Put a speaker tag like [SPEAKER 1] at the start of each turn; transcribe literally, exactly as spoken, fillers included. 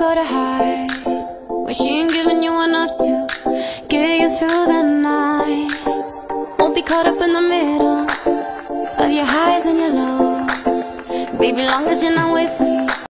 [SPEAKER 1] go to hide when she ain't giving you enough to get you through the night. Won't be caught up in the middle of your highs and your lows, baby, long as you're not with me.